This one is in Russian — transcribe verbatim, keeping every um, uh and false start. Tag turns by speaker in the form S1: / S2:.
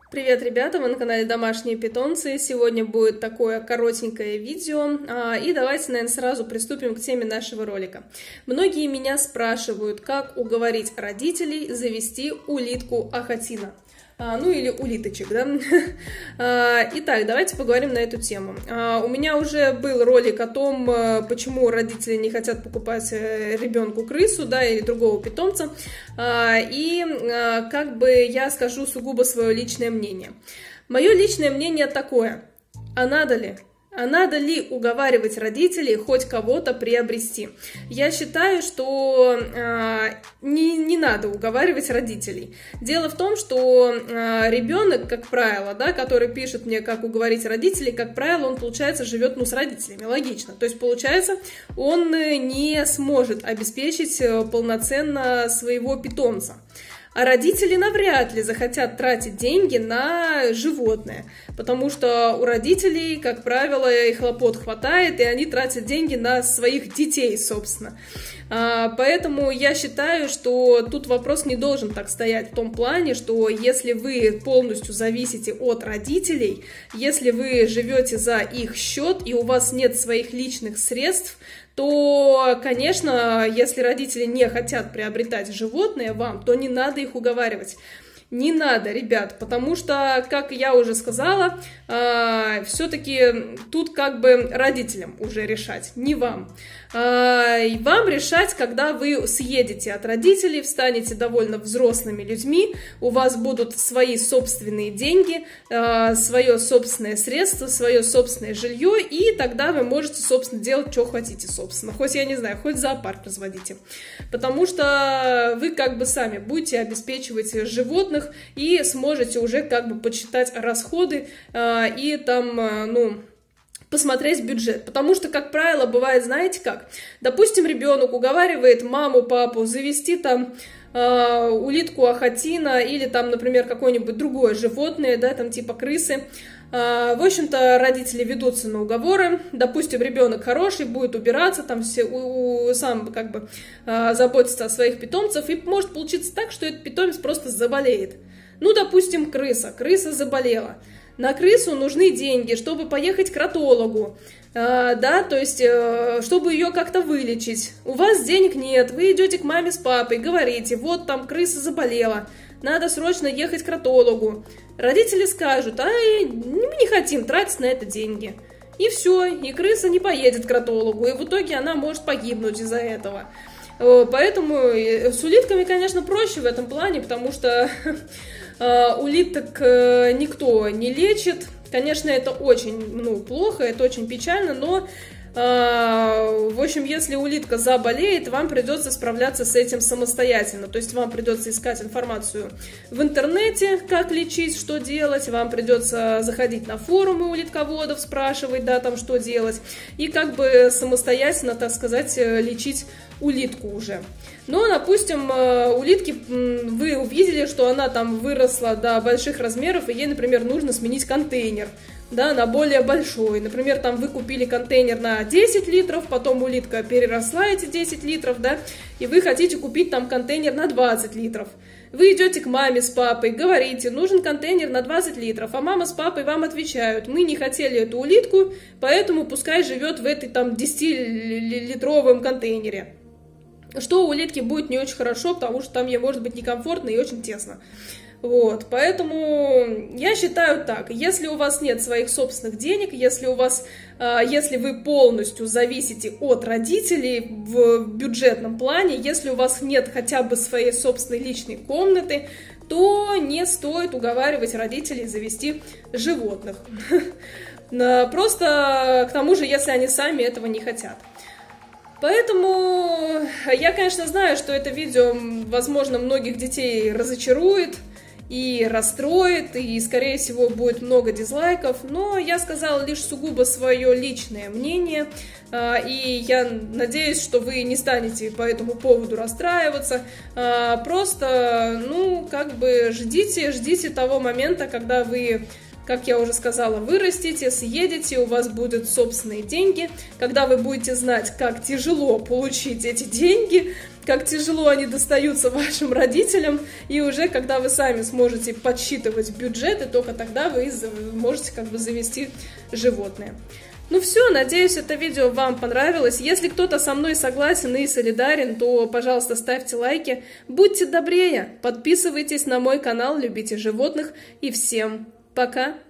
S1: Привет, ребята! Вы на канале Домашние питомцы. Сегодня будет такое коротенькое видео. И давайте, наверное, сразу приступим к теме нашего ролика. Многие меня спрашивают, как уговорить родителей завести улитку Ахатина. Ну или улиточек, да? Итак, давайте поговорим на эту тему. У меня уже был ролик о том, почему родители не хотят покупать ребенку крысу, да, или другого питомца. И как бы я скажу сугубо свое личное мнение. Мое личное мнение такое: а надо ли? А надо ли уговаривать родителей хоть кого-то приобрести? Я считаю, что э, не, не надо уговаривать родителей. Дело в том, что э, ребенок, как правило, да, который пишет мне, как уговорить родителей, как правило, он, получается, живет ну, с родителями, логично. То есть, получается, он не сможет обеспечить полноценно своего питомца. А родители навряд ли захотят тратить деньги на животное, потому что у родителей, как правило, и хлопот хватает, и они тратят деньги на своих детей, собственно. Поэтому я считаю, что тут вопрос не должен так стоять в том плане, что если вы полностью зависите от родителей, если вы живете за их счет и у вас нет своих личных средств, то, конечно, если родители не хотят приобретать животное вам, то не надо их уговаривать. Не надо, ребят, потому что, как я уже сказала, э, все-таки тут как бы родителям уже решать, не вам. Э, вам решать, когда вы съедете от родителей, станете довольно взрослыми людьми, у вас будут свои собственные деньги, э, свое собственное средство, свое собственное жилье, и тогда вы можете, собственно, делать, что хотите, собственно. Хоть, я не знаю, хоть зоопарк разводите. Потому что вы как бы сами будете обеспечивать животных, и сможете уже как бы подсчитать расходы э, и там, э, ну, посмотреть бюджет. Потому что, как правило, бывает, знаете как? Допустим, ребенок уговаривает маму, папу завести там э, улитку Ахатина или там, например, какое-нибудь другое животное, да, там типа крысы. В общем-то, родители ведутся на уговоры. Допустим, ребенок хороший, будет убираться, там все, у, у, сам как бы заботиться о своих питомцах, и может получиться так, что этот питомец просто заболеет. Ну, допустим, крыса. Крыса заболела. На крысу нужны деньги, чтобы поехать к кратологу, да, то есть, чтобы ее как-то вылечить. У вас денег нет, вы идете к маме с папой, говорите, вот там крыса заболела, надо срочно ехать к кратологу. Родители скажут, а мы не хотим тратить на это деньги. И все, и крыса не поедет к кратологу, и в итоге она может погибнуть из-за этого. Поэтому с улитками, конечно, проще в этом плане, потому что улиток никто не лечит. Конечно, это очень, ну, плохо, это очень печально, но... В общем, если улитка заболеет, вам придется справляться с этим самостоятельно. То есть вам придется искать информацию в интернете, как лечить, что делать. Вам придется заходить на форумы улитководов, спрашивать, да, там, что делать. И как бы самостоятельно, так сказать, лечить улитку уже. Но, допустим, улитки, вы увидели, что она там выросла до больших размеров, и ей, например, нужно сменить контейнер, да, на более большой. Например, там вы купили контейнер на десять литров, потом улитка переросла эти десять литров, да, и вы хотите купить там контейнер на двадцать литров. Вы идете к маме с папой, говорите, нужен контейнер на двадцать литров, а мама с папой вам отвечают, мы не хотели эту улитку, поэтому пускай живет в этой там десятилитровом контейнере. Что у улитки будет не очень хорошо, потому что там ей может быть некомфортно и очень тесно. Вот, поэтому я считаю так, если у вас нет своих собственных денег, если у вас, если вы полностью зависите от родителей в бюджетном плане, если у вас нет хотя бы своей собственной личной комнаты, то не стоит уговаривать родителей завести животных. Просто, к тому же, если они сами этого не хотят. Поэтому я, конечно, знаю, что это видео, возможно, многих детей разочарует и расстроит, и, скорее всего, будет много дизлайков, но я сказала лишь сугубо свое личное мнение, и я надеюсь, что вы не станете по этому поводу расстраиваться, просто, ну, как бы ждите, ждите того момента, когда вы... Как я уже сказала, вырастите, съедете, у вас будут собственные деньги. Когда вы будете знать, как тяжело получить эти деньги, как тяжело они достаются вашим родителям, и уже когда вы сами сможете подсчитывать бюджеты, только тогда вы можете как бы завести животное. Ну все, надеюсь, это видео вам понравилось. Если кто-то со мной согласен и солидарен, то, пожалуйста, ставьте лайки. Будьте добрее, подписывайтесь на мой канал, любите животных. И всем пока!